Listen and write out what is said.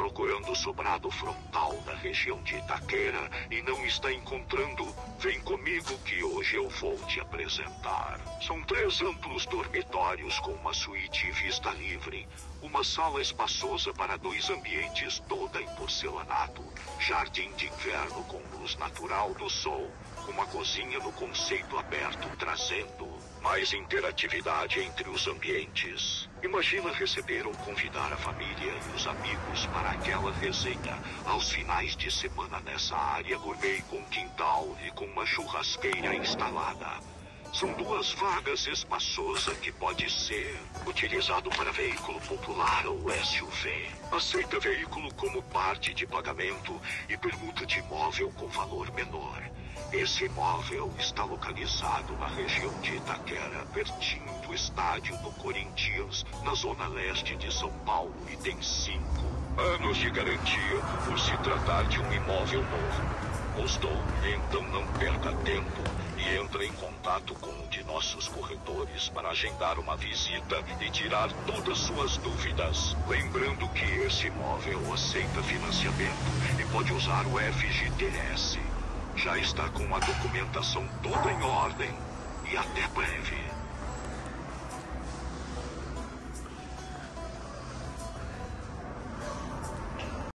procurando o sobrado frontal da região de Itaquera e não está encontrando, vem comigo que hoje eu vou te apresentar. São 3 amplos dormitórios com uma suíte e vista livre, uma sala espaçosa para 2 ambientes toda em porcelanato, jardim de inverno com luz natural do sol, uma cozinha no conceito aberto trazendo mais interatividade entre os ambientes. Imagina receber ou convidar a família e os amigos para aquela resenha aos finais de semana nessa área gourmet com quintal e com uma churrasqueira instalada. São 2 vagas espaçosas que pode ser utilizado para veículo popular ou SUV. Aceita veículo como parte de pagamento e permuta de imóvel com valor menor. Esse imóvel está localizado na região de Itaquera, pertinho do estádio do Corinthians, na zona leste de São Paulo, e tem 5 anos de garantia por se tratar de um imóvel novo. Gostou? Então não perca tempo e entre em contato com um de nossos corretores para agendar uma visita e tirar todas suas dúvidas. Lembrando que esse imóvel aceita financiamento e pode usar o FGTS. Já está com a documentação toda em ordem. E até breve.